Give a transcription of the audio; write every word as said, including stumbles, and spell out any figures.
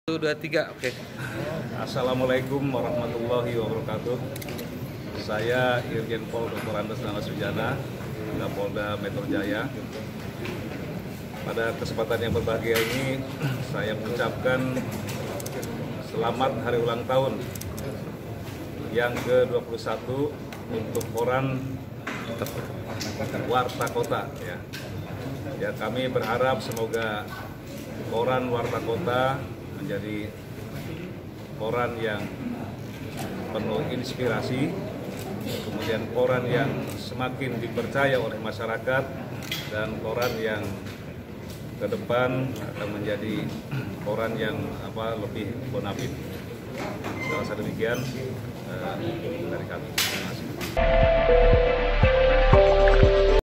Satu, dua, tiga, oke. Assalamualaikum warahmatullahi wabarakatuh. Saya Irjen Pol Doktor Andes Dana Sujana, Kapolda Metro Jaya. Pada kesempatan yang berbahagia ini, saya mengucapkan selamat hari ulang tahun yang ke dua puluh satu untuk koran Warta Kota. Ya, ya kami berharap semoga koran Warta Kota menjadi koran yang penuh inspirasi, kemudian koran yang semakin dipercaya oleh masyarakat, dan koran yang ke depan akan menjadi koran yang apa lebih bonafit. Saya rasa demikian uh, dari kami. Terima kasih.